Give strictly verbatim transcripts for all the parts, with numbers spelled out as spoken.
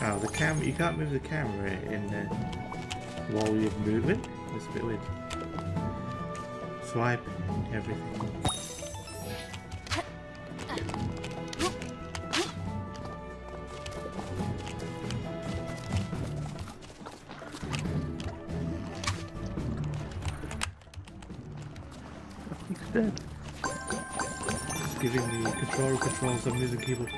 Oh, the camera, you can't move the camera in uh, while you're moving? That's a bit weird. Swipe everything. He's dead. Just giving the controller controls on moving keyboard.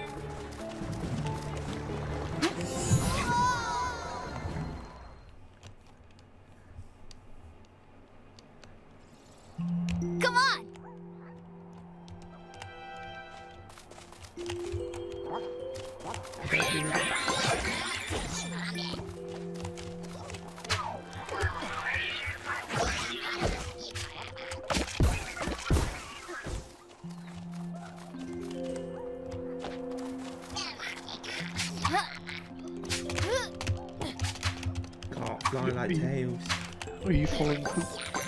Fly like tails. Are you falling through?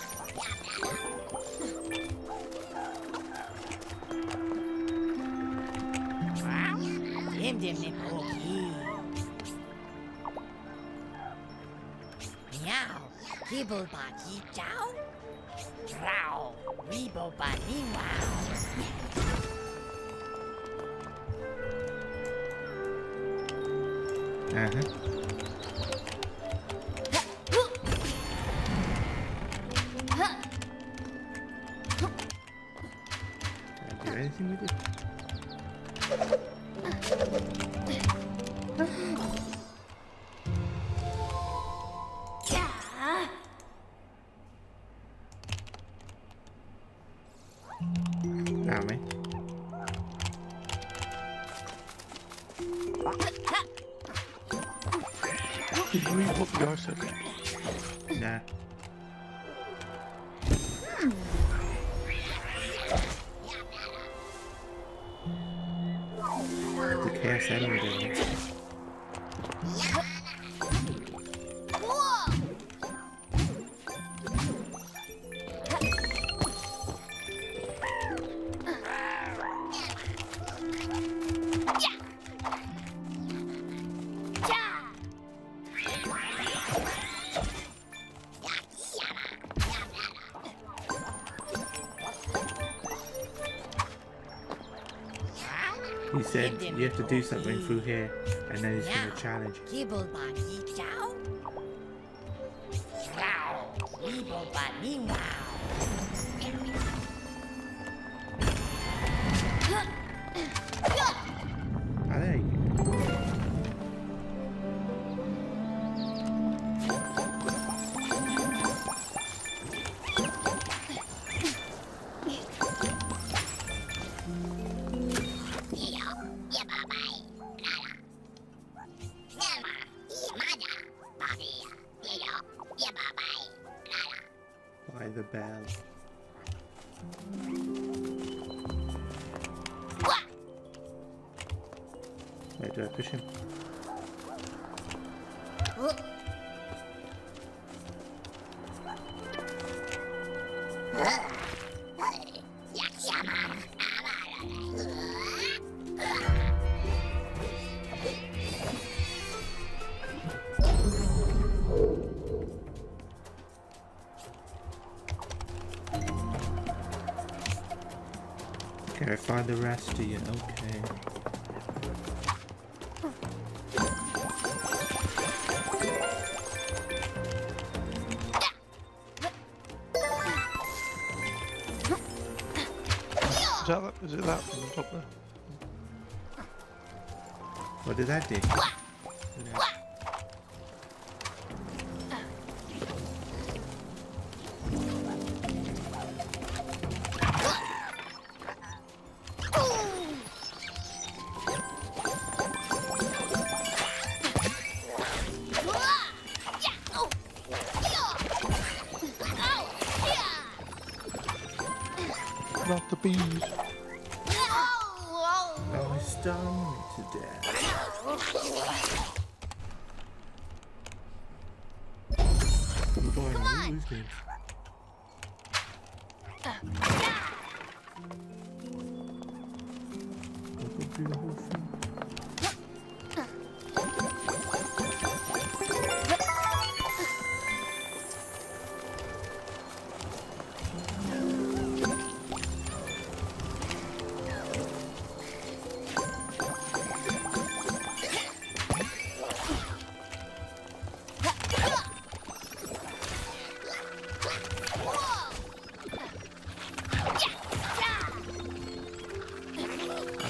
Uh-huh. Anything with it? Now me. Did you read what the guy said? Nah. The chaos enemy doing. He said you have to do something through here, and then he's going to challenge you. Ah, there you go. By the bell. Wait, do I push him? Can I find the rest of you? Okay. Is that, is it that from the top there? What did that do? Yeah. Not the bees. Oh, I stung me to death. Boy, I lose this. I'll go through the whole thing.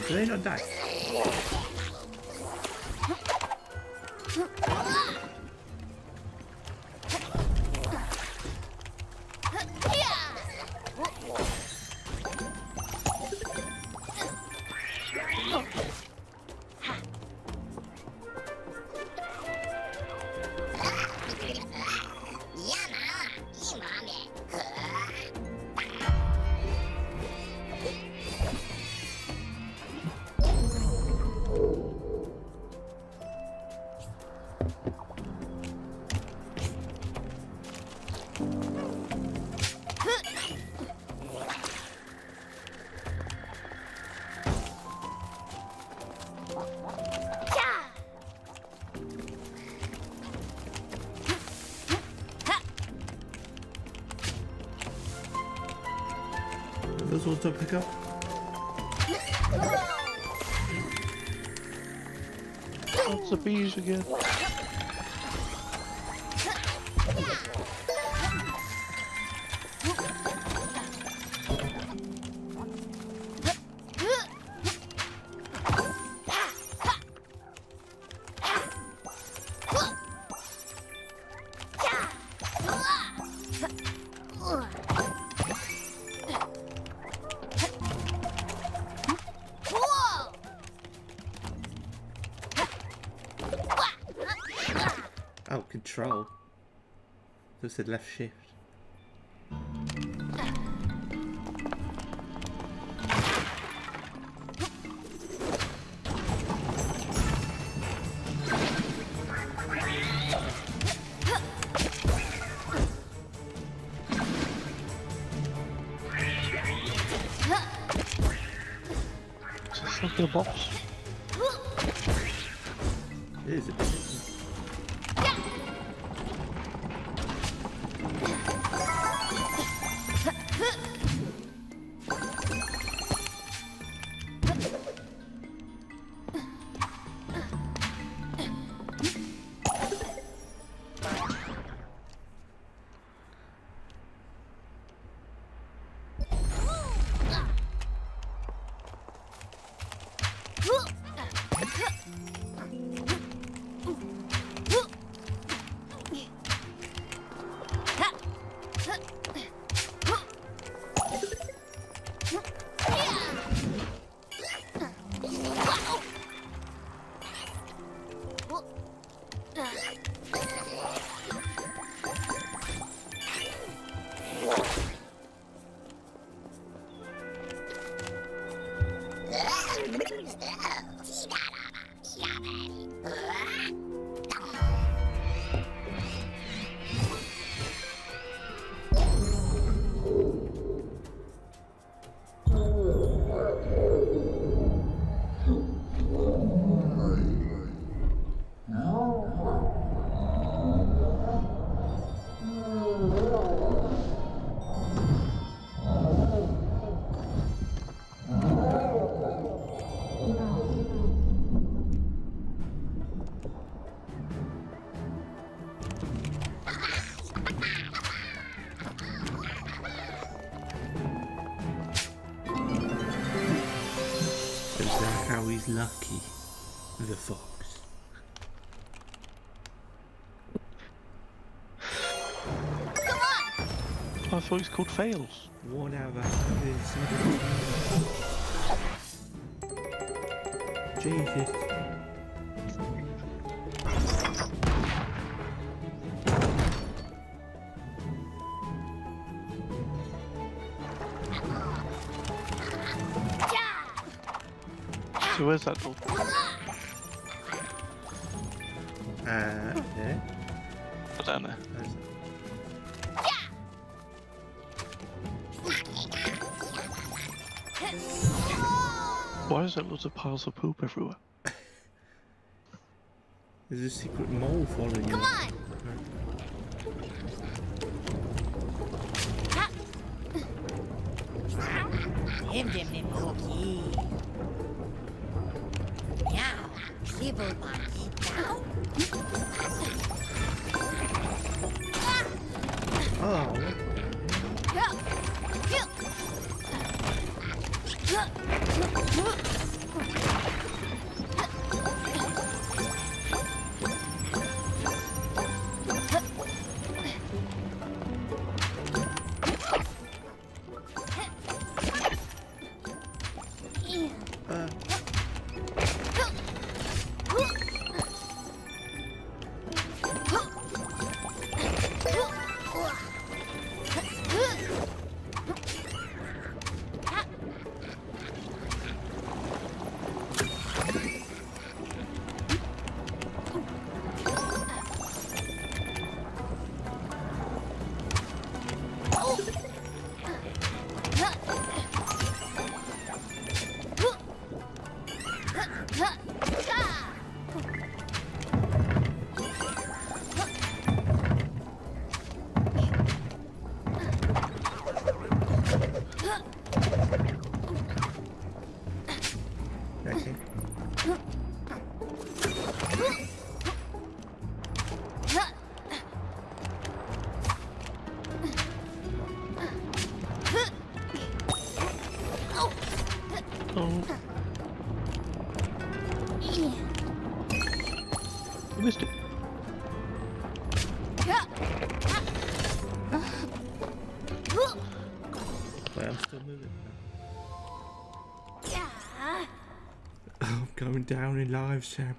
Do they not die? Those ones don't pick up. Lots of bees again. Oh, control. That said left shift. Is this the boss? It is a bit. How he's lucky, the fox. Come on! I thought it's called Fails. One out of a hundred. Jesus. So where's that door? Uh, yeah. Oh, down there. There's- Why is there lots of piles of poop everywhere? There's a secret mole following you. Come on! Him dim dim cookie. Meow. Sibble monkey. Oh, Uh, that's it. Oh, I missed it. Wait, I'm still moving. I'm going down in lives, Sam.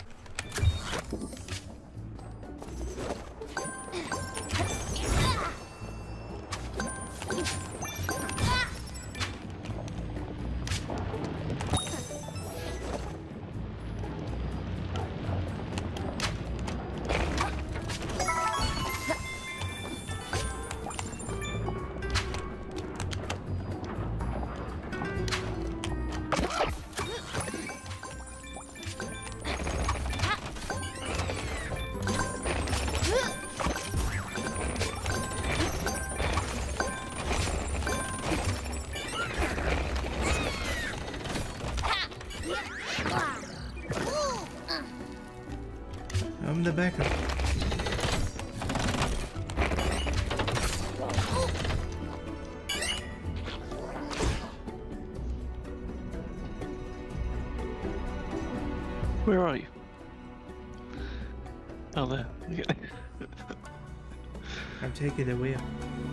I'm the backup. Where are you? Oh, there. Okay. I'm taking the wheel.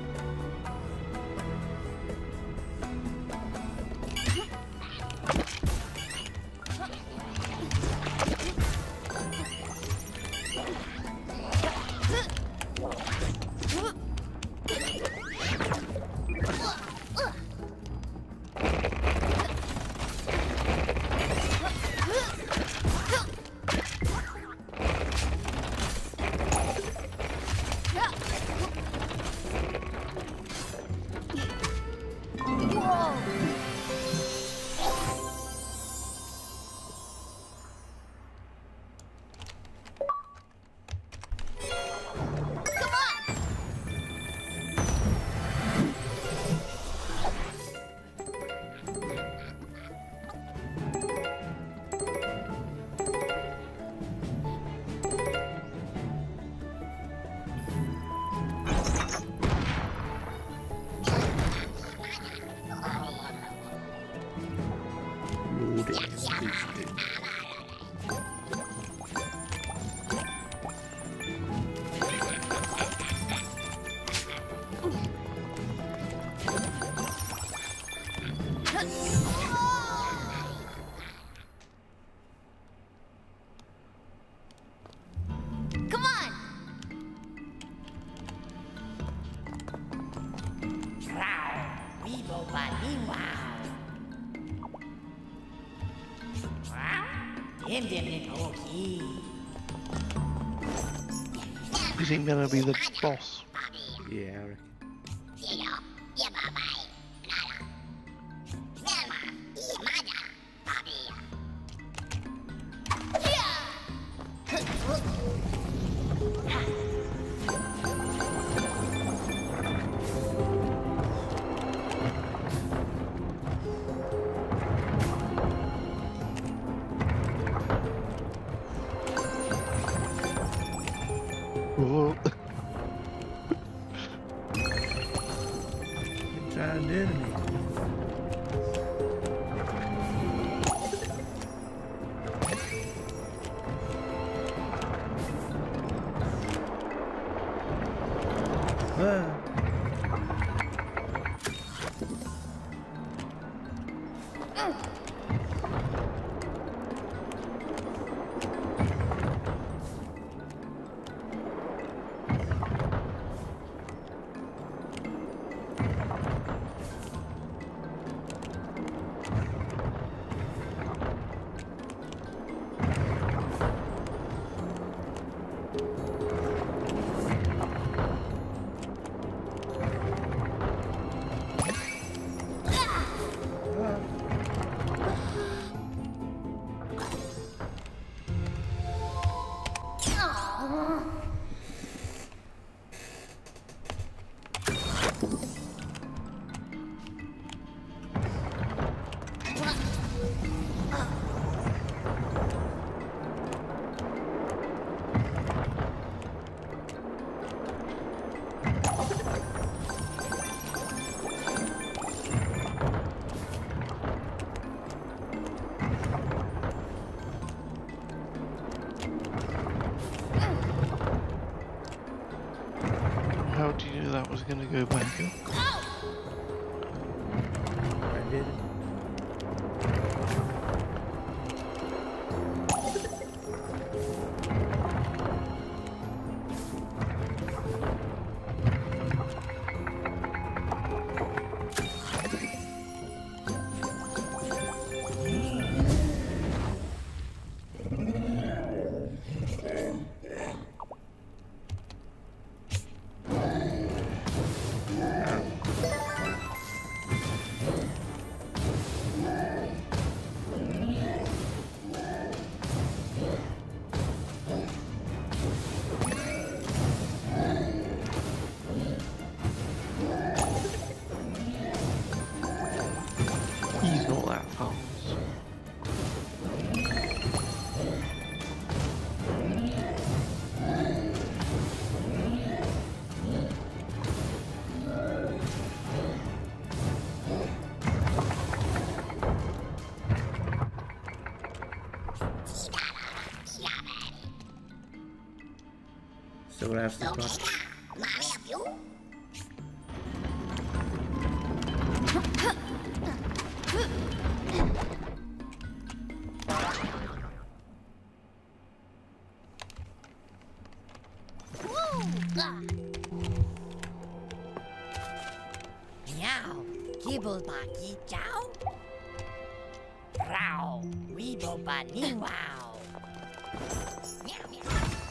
Come on! Weebo bali wow. Him dim dim okay. Is he gonna be the boss? Yeah, I reckon. Whoa. How do you know that was going to go back up? I did. He's not that fast. So what else is got? Meow. Gibble baki chow. Row. Weeble bunny wow. Meow meow.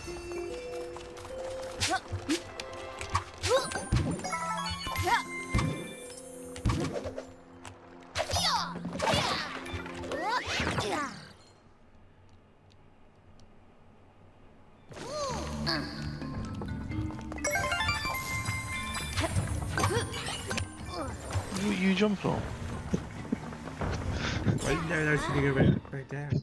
What you jumping on? I didn't know those things go right, right down.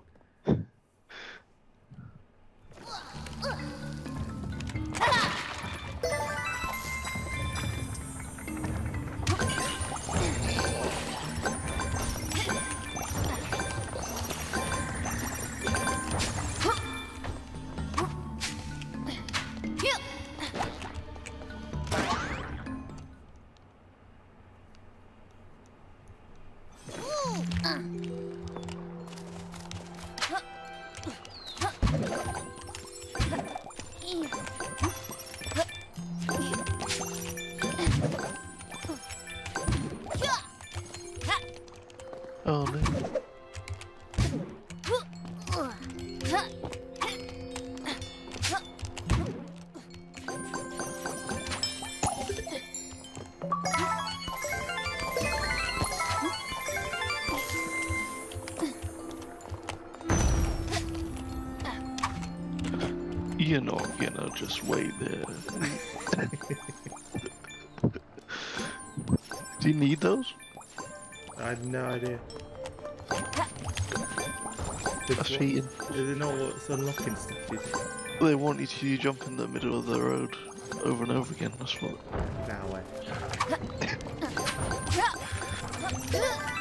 Oh no. You're not gonna just wait there. Do you need those? I had no idea. That's cheating. Is it not what's unlocking stuff, do you think? They want you to jump in the middle of the road over and over again, that's what. Now way.